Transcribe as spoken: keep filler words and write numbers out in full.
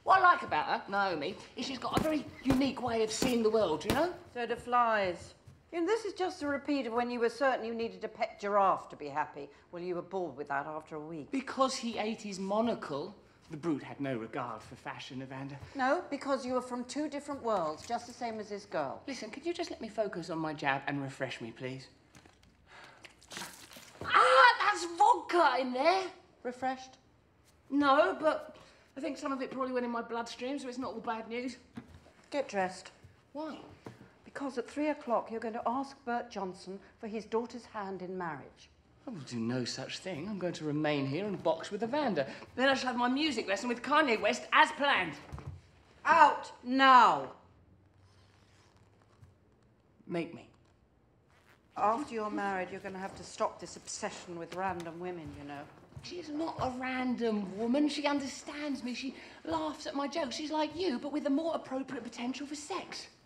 What I like about her, Naomi, is she's got a very unique way of seeing the world, you know? So do flies. You know, this is just a repeat of when you were certain you needed a pet giraffe to be happy. Well, you were bored with that after a week. Because he ate his monocle. The brute had no regard for fashion, Evander. No, because you were from two different worlds, just the same as this girl. Listen, could you just let me focus on my jab and refresh me, please? Ah, that's vodka in there. Refreshed? No, but I think some of it probably went in my bloodstream, so it's not all bad news. Get dressed. Why? Because at three o'clock you're going to ask Burt Johnson for his daughter's hand in marriage. I will do no such thing. I'm going to remain here and box with Evander. Then I shall have my music lesson with Kanye West as planned. Out now! Make me. After you're married, you're going to have to stop this obsession with random women, you know. She's not a random woman. She understands me. She laughs at my jokes. She's like you, but with a more appropriate potential for sex.